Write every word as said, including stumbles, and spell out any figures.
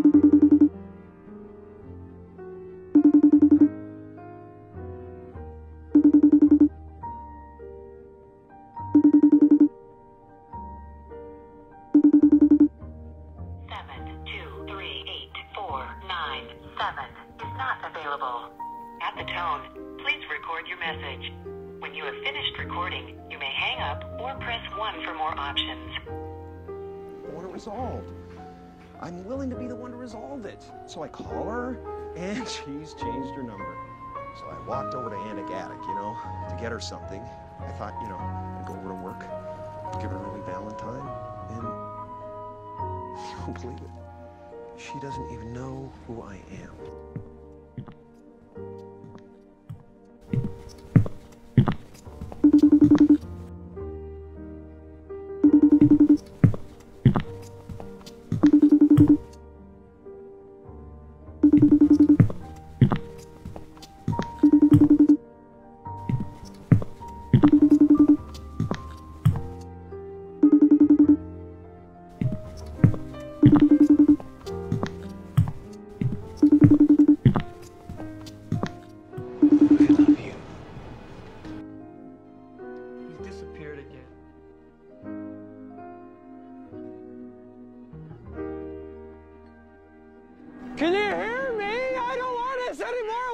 seven is not available. At the tone, please record your message. When you have finished recording, you may hang up or press one for more options. I want it resolved. I'm willing to be the one to resolve it. So I call her, and she's changed her number. So I walked over to Antic Attic, you know, to get her something. I thought, you know, I'd go over to work, give her an early Valentine, and you won't believe it. She doesn't even know who I am. Disappeared again. Can you hear me? I don't want this anymore.